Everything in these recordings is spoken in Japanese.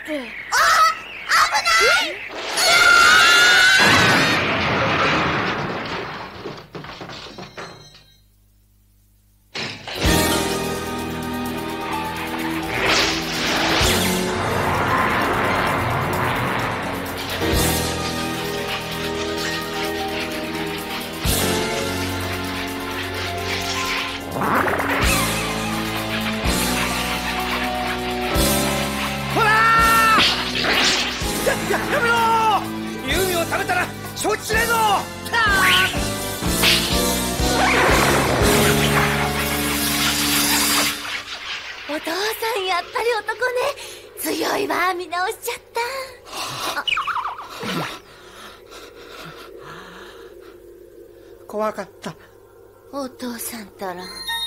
って。 危ない。 やめろー！ユーミを食べたら承知しねえぞ！ お父さんやっぱり男ね。強いわ、見直しちゃった。 怖かった。 お父さんたら。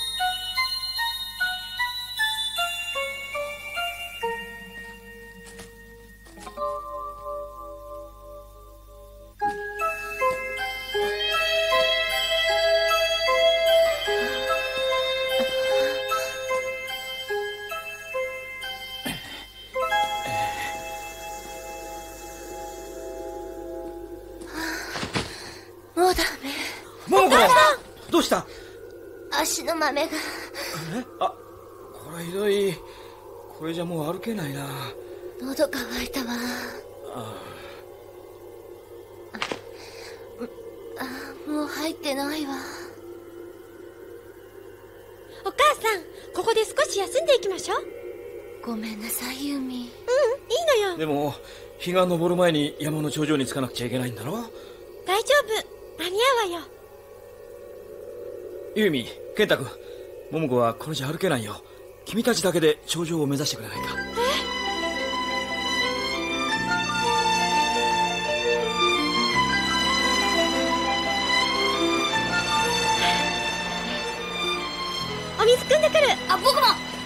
もうダメ。 桃子、どうした？ 足の豆が。 あ、これひどい。これじゃもう歩けないな。 喉乾いたわ。もう入ってないわ。 お母さん、ここで少し休んでいきましょう。 ごめんなさい、ユミ。 いいのよ。 でも日が昇る前に山の頂上に着かなくちゃいけないんだろ？ 大丈夫、間に合うわよ。 ユーミ、ケンタ君、桃子はこれじゃ歩けないよ。君たちだけで頂上を目指してくれないか？ お水汲んでくる。 あ、僕も。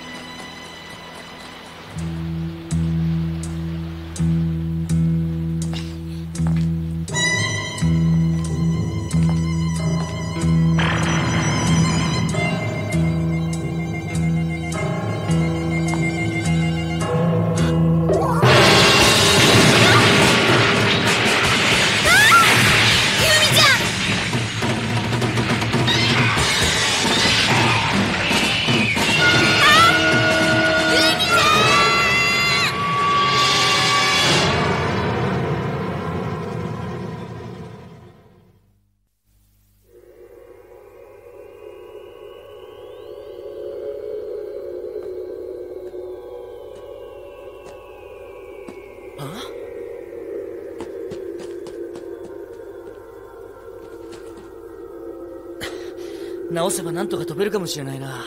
直せばなんとか飛べるかもしれないな。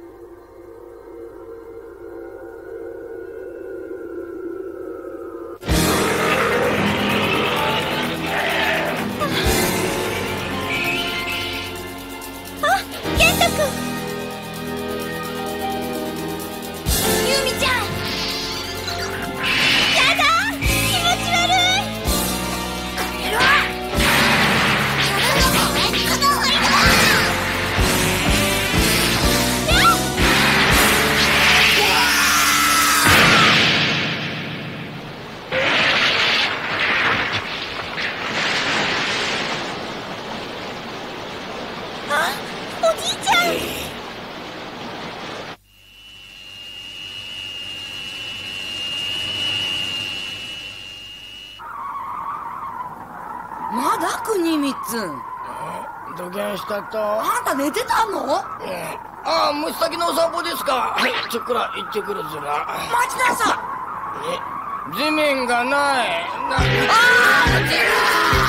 まだ国光。 どげんしたと？ あんた寝てたの？ ああ、虫先のお散歩ですか。ちょっくら行ってくるずら。 待ちなさい。地面がない。 ああ、落ちる！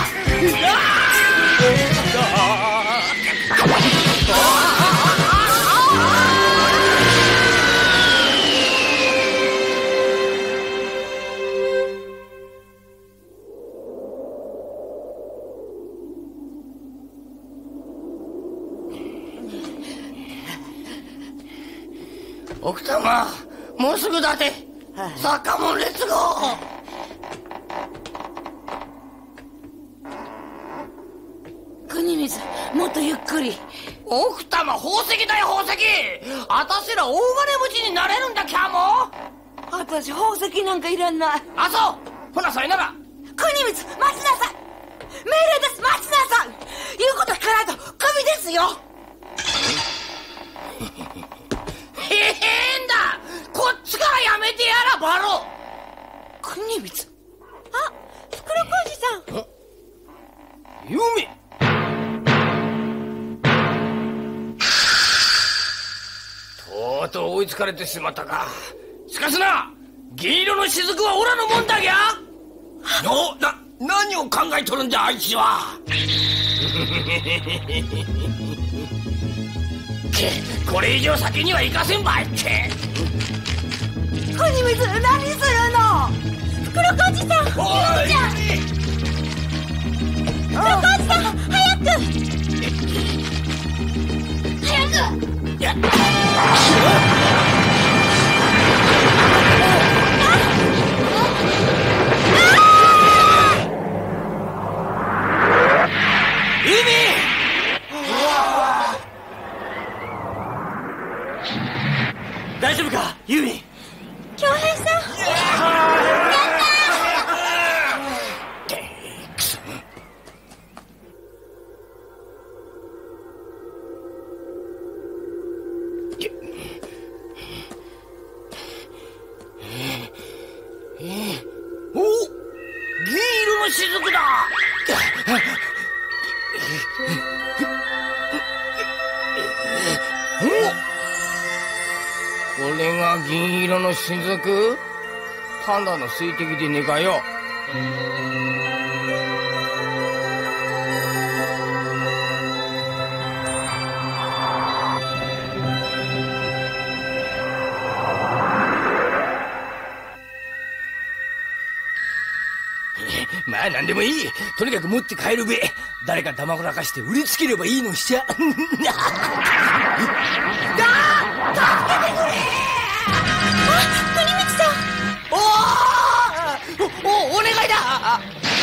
奥多摩、もうすぐだて。さあ、カモン、レッツゴー。 国光、もっとゆっくり。 奥多摩、宝石だよ、宝石。あたしら大金持ちになれるんだ、キャモ。 私宝石なんかいらない。 あ、そう。ほな、さよなら。 国光、待ちなさい。命令です、待ちなさい。言うこと聞かないとクビですよ。 へへんだ。こっちからやめてやら、バロ。 国光。 あ、袋小路さん。 ユミ。とうとう追いつかれてしまったか。しかしな、銀色の雫はオラのもんだぎゃ。何を考えとるんじゃ、あいつは。これ以上先には行かせんばいって。 国光、何するの。 袋小路さん。 おい、 袋小路さん、早く。 いや。 大丈夫かユミ。 京平さん。 お、銀色の雫だ。これが銀色の雫？パンダの水滴でねえかよ。まあ何でもいい。とにかく持って帰るべ。誰か卵らかして売りつければいいのしちゃ。助けてくれ。 国光さん。 お願いだ。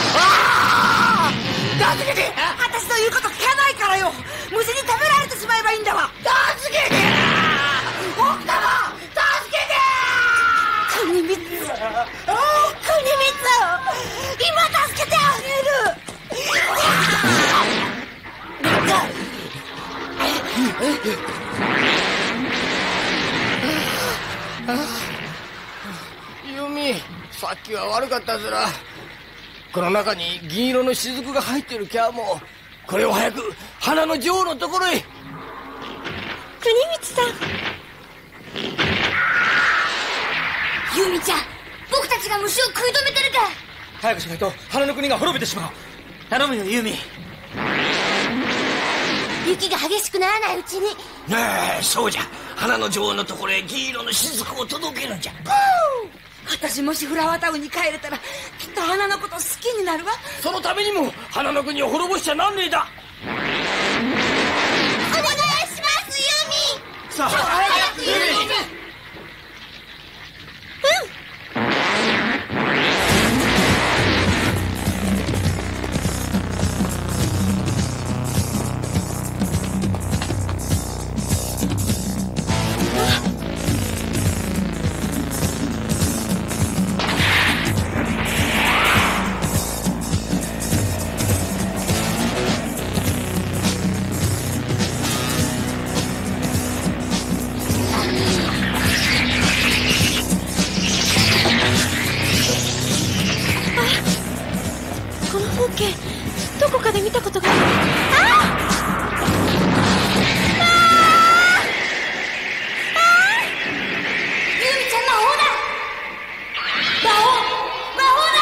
助けて。 私の言うこと聞かないからよ。虫に食べられてしまえばいいんだわ。 助けて。奥様、助けて。 国光、国光、今助けてあげる。 ユミ、さっきは悪かったずら。この中に銀色の雫が入ってるきゃもう。これを早く花の女王のところへ。 国光さん。 ユミちゃん、僕たちが虫を食い止めてるから。 早くしないと花の国が滅びてしまう。頼むよユミ。 雪が激しくならないうちに。 そうじゃ。花の女王のところへ銀色の雫を届けるんじゃ。 私もしフラワータウンに帰れたらきっと花のこと好きになるわ。 そのためにも花の国を滅ぼしちゃなんねえだ。 お願いしますユミ。 さあ早くユミ。 どこかで見たことがある。 ユミちゃん魔法だ。魔法だ。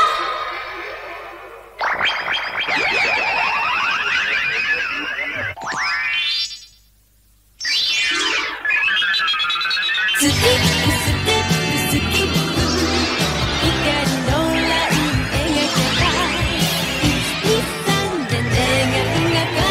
ステップステップスキップ、光のライン描けば1、2、3で願いが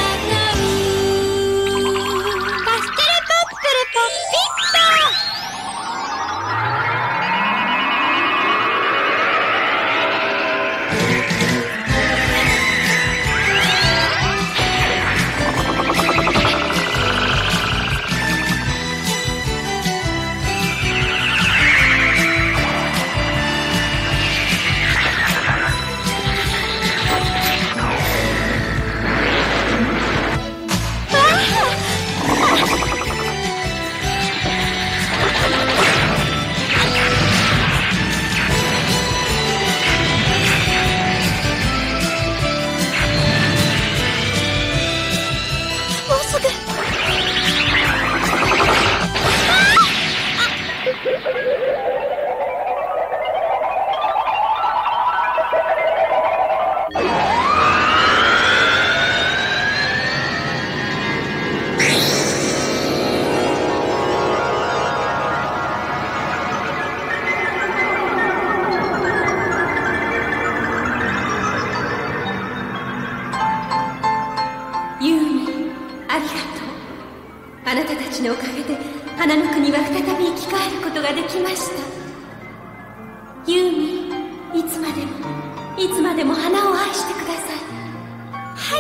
ができました。ユーミ、いつまでもいつまでも花を愛してください。はい。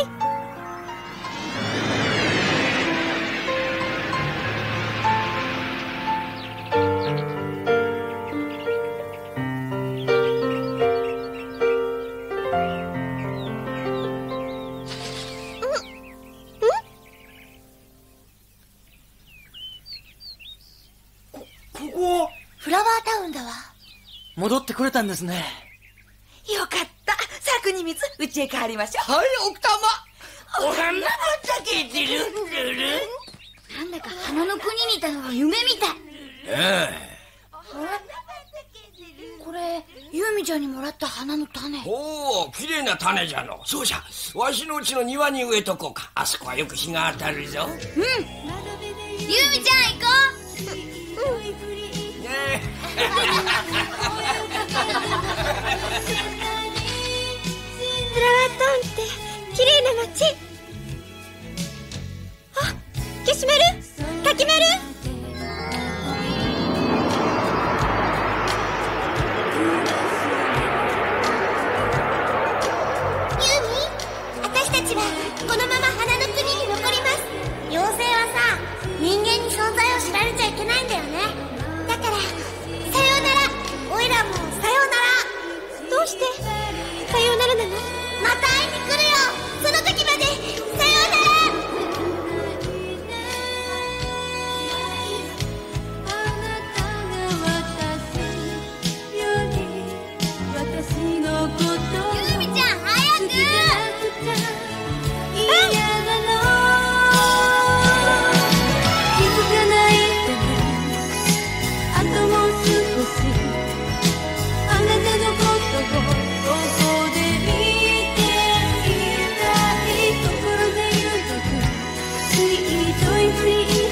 フラワータウンだわ。 戻ってくれたんですね。 よかった。作に水、家へ帰りましょう。 はい、奥様。お花畑でルンルルン。 なんだか花の国にいたのは夢みたい。これ、ユーミちゃんにもらった花の種。 おお、綺麗な種じゃの。そうじゃ、わしのうちの庭に植えとこうか。あそこはよく日が当たるぞ。 ユーミちゃん行こう。 ねフラワータウンって綺麗な街。あ、消し丸、かき丸。ユーミ、私たちはこのまま花の国に残ります。妖精はさ、人間に存在を知られちゃいけないんだよね。だからさようなら。おいらもさようなら。どうしてさようならなの？また会いに来るよ。その時までさようなら。ゆうみちゃん、早く。スイート